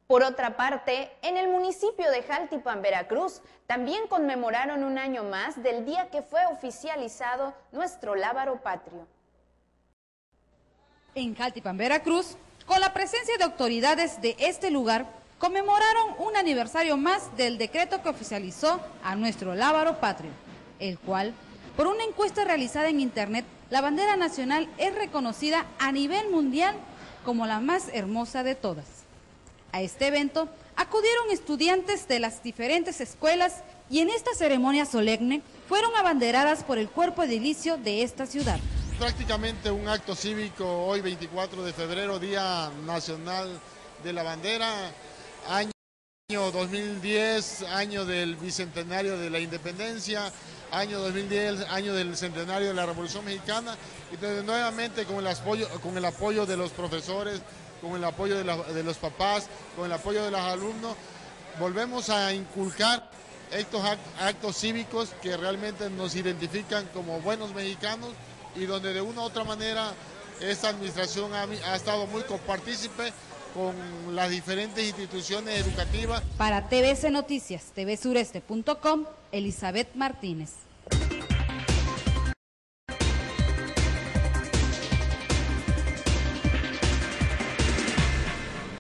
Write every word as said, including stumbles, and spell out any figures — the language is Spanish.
Por otra parte, en el municipio de Jaltipan, Veracruz, también conmemoraron un año más del día que fue oficializado nuestro lábaro patrio. En Jaltipan, Veracruz, con la presencia de autoridades de este lugar, conmemoraron un aniversario más del decreto que oficializó a nuestro lábaro patrio, el cual, por una encuesta realizada en internet, la bandera nacional es reconocida a nivel mundial como la más hermosa de todas. A este evento acudieron estudiantes de las diferentes escuelas y en esta ceremonia solemne fueron abanderadas por el cuerpo edilicio de esta ciudad. Prácticamente un acto cívico hoy veinticuatro de febrero, Día Nacional de la Bandera, año dos mil diez, año del bicentenario de la independencia, año dos mil diez, año del centenario de la Revolución Mexicana, y entonces, nuevamente con el apoyo, con el apoyo de los profesores, con el apoyo de, la, de los papás, con el apoyo de los alumnos, volvemos a inculcar estos actos cívicos que realmente nos identifican como buenos mexicanos y donde de una u otra manera esta administración ha, ha estado muy copartícipe con las diferentes instituciones educativas. Para T V C Noticias, T V Sureste punto com, Elizabeth Martínez.